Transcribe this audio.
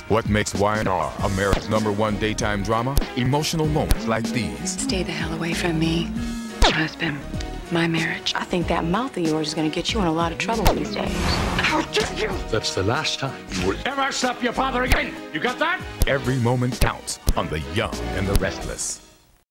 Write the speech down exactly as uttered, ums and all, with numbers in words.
What makes Y and R America's number one daytime drama? Emotional moments like these. Stay the hell away from me. My husband, my marriage. I think that mouth of yours is going to get you in a lot of trouble these days. How dare you! That's the last time you will ever slap your father again. You got that? Every moment counts on The Young and the Restless.